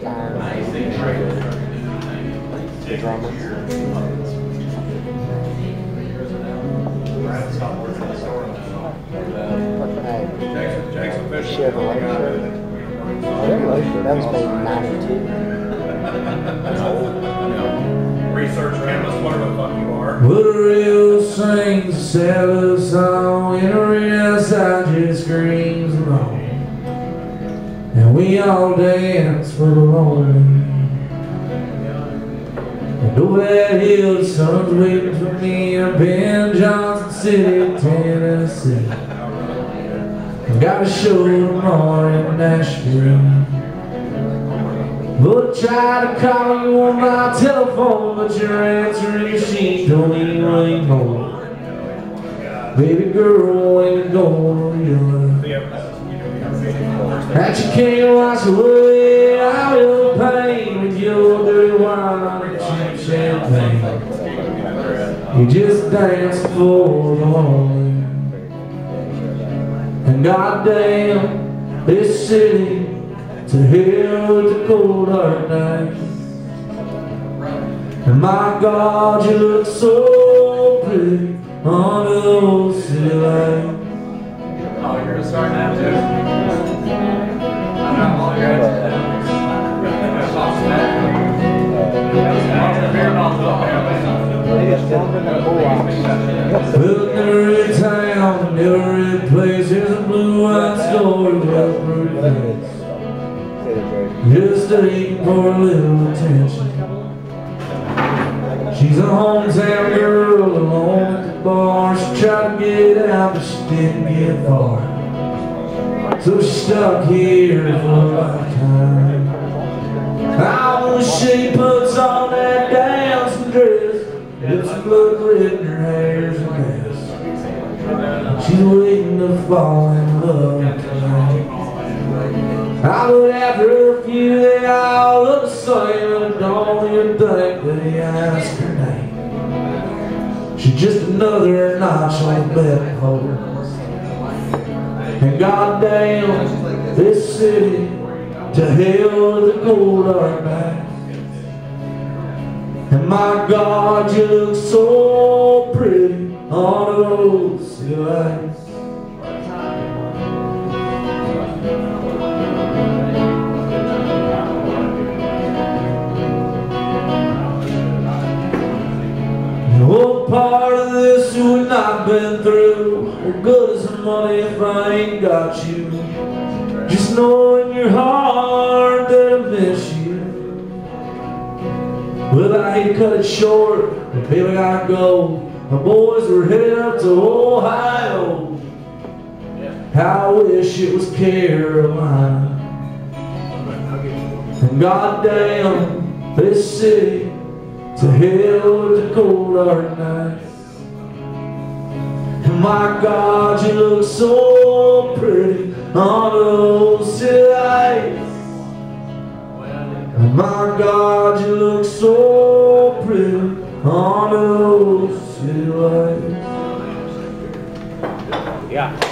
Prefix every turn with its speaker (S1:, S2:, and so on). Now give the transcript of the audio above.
S1: The drummer. That was made in 92. That's old.
S2: Research chemist, whatever the fuck you are.
S3: Woodrow sings a sailor song, and the rain outside just screams along. And we all dance for the lonely. And over that hill, the sun's waiting for me in Ben Johnson City, Tennessee. I got a show tomorrow in Nashville. But I tried to call you on my telephone, but your answering machine don't even anymore. Baby girl, ain't going to that you can't wash away all your pain with your dirty wine and cheap champagne. You just dance for the lonely. And goddamn, this city, to hell with the cold hard nights. And my God, you look so pretty under those city lights.
S2: Oh, you're gonna start now too? I'm not all good.
S3: Well, in every town, in every place, there's a blue-eyed story about pretty face. Just aching for a little attention. She's a hometown girl alone at the bar. She tried to get out, but she didn't get far. So she's stuck here for a lifetime. How she puts on that dancing dress, lips and blood red in her hair's a mess. She's waiting to fall in love tonight. I look after her a few, they all look the same, and I don't even think that he asked her name. She's just another notch on the betting pole. And goddamn, this city, to hell with the cold hard night. And my God, you look so pretty on those city lights. What part of this you have not been through? What good is the money if I ain't got you? Just know in your heart that I miss you. Well, I hate to cut it short, but baby, I gotta go. My boys were headed up to Ohio. How I wish it was Carolina. And goddamn, this city, to hell with the cold hard nights. And my God, you look so pretty on those city lights. And my God, you look so pretty on those city lights.
S1: Yeah.